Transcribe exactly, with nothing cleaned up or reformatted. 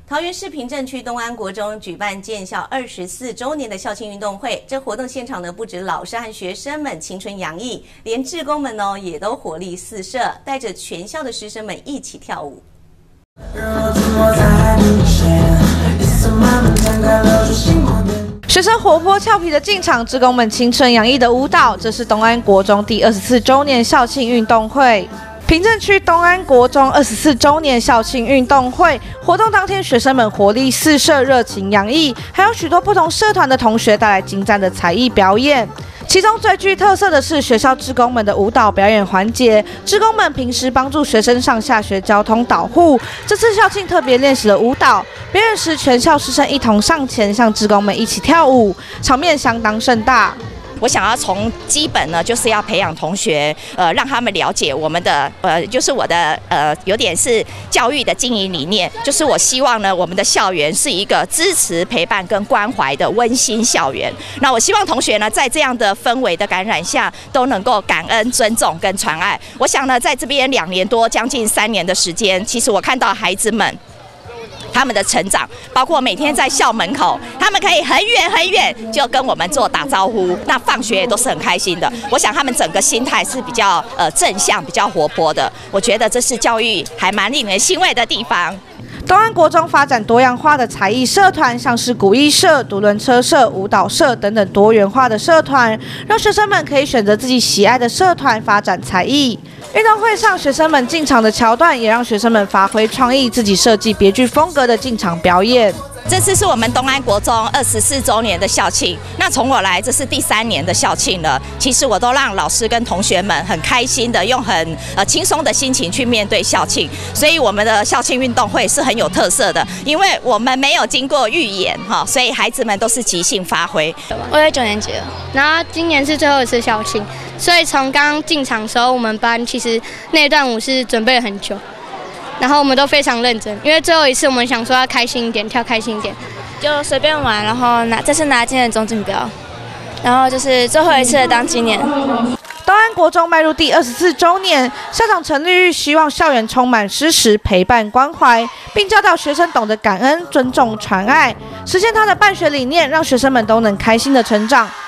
桃园市平镇区东安国中举办建校二十四周年的校庆运动会，这活动现场呢，不止老师和学生们青春洋溢，连志工们哦也都活力四射，带着全校的师生们一起跳舞。 学生活泼俏皮的进场，志工们青春洋溢的舞蹈，这是东安国中第二十四周年校庆运动会。 平镇区东安国中二十四周年校庆运动会活动当天，学生们活力四射，热情洋溢，还有许多不同社团的同学带来精湛的才艺表演。其中最具特色的是学校志工们的舞蹈表演环节。志工们平时帮助学生上下学交通导护，这次校庆特别练习了舞蹈表演时，全校师生一同上前向志工们一起跳舞，场面相当盛大。 我想要从基本呢，就是要培养同学，呃，让他们了解我们的，呃，就是我的，呃，有点是教育的经营理念，就是我希望呢，我们的校园是一个支持、陪伴跟关怀的温馨校园。那我希望同学呢，在这样的氛围的感染下，都能够感恩、尊重跟传爱。我想呢，在这边两年多，将近三年的时间，其实我看到孩子们 他们的成长，包括每天在校门口，他们可以很远很远就跟我们做打招呼，那放学也都是很开心的。我想他们整个心态是比较呃正向、比较活泼的。我觉得这是教育还蛮令人欣慰的地方。 东安国中发展多样化的才艺社团，像是古艺社、独轮车社、舞蹈社等等多元化的社团，让学生们可以选择自己喜爱的社团发展才艺。运动会上，学生们进场的桥段也让学生们发挥创意，自己设计别具风格的进场表演。 这次是我们东安国中二十四周年的校庆，那从我来，这是第三年的校庆了。其实我都让老师跟同学们很开心的，用很呃轻松的心情去面对校庆，所以我们的校庆运动会是很有特色的，因为我们没有经过预演哈，所以孩子们都是即兴发挥。 我在九年级了，然后今年是最后一次校庆，所以从刚刚进场的时候，我们班其实那段舞是准备了很久。 然后我们都非常认真，因为最后一次我们想说要开心一点，跳开心一点， 就随便玩，然后拿这次拿今年的总锦标，然后就是最后一次的当纪念。 东安国中迈入第二十四周年，校长陈丽玉希望校园充满师时陪伴关怀，并教导学生懂得感恩、尊重、传爱，实现他的办学理念，让学生们都能开心的成长。